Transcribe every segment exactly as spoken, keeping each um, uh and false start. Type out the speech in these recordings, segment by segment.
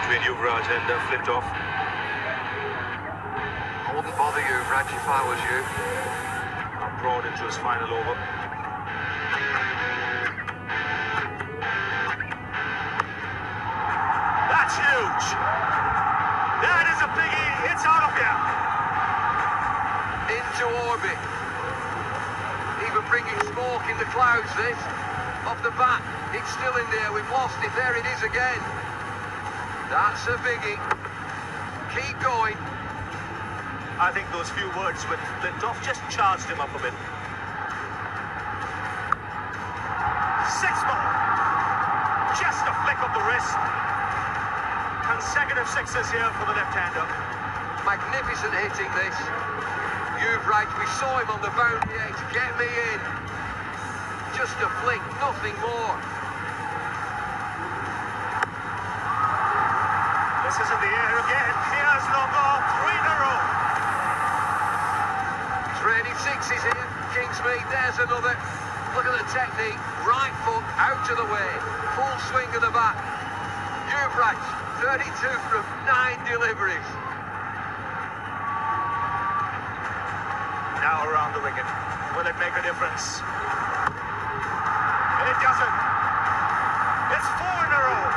between Yuvraj and uh, flipped off. I wouldn't bother you, Raj, if I was you. Broad into his final over. That's huge! That is a biggie! It's out of here! Into orbit. Even bringing smoke in the clouds, this. Off the bat, it's still in there. We've lost it. There it is again. That's a biggie. Keep going. I think those few words with Flintoff just charged him up a bit. Six more! Just a flick of the wrist. Consecutive sixes here for the left-hander. Magnificent hitting this. You've right, we saw him on the boundary edge. Get me in. Just a flick, nothing more. This is in the air again. Here's no goal. Three in a row. Training sixes here. Kingsmead, there's another. Look at the technique. Right foot out of the way. Full swing of the bat. You've right. thirty-two from nine deliveries. Now around the wicket. Will it make a difference? It doesn't. It's four in a row.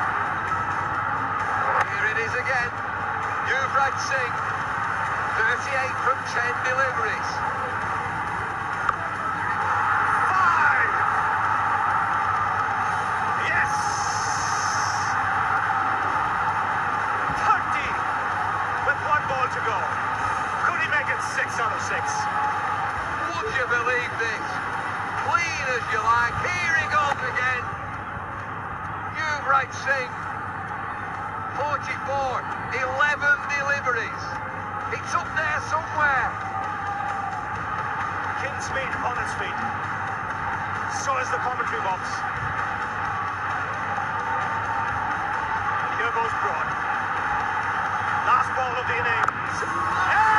Here it is again. Yuvraj Singh. thirty-eight from ten deliveries. Five. Yes. thirty with one ball to go. Could he make it six out of six? Would you believe this? Clean as you like. Here he goes again. Yuvraj Singh. forty-four. eleven deliveries. It's up there somewhere. Kingsmead on his feet. So is the commentary box. And here goes Broad. Last ball of the innings. Yeah!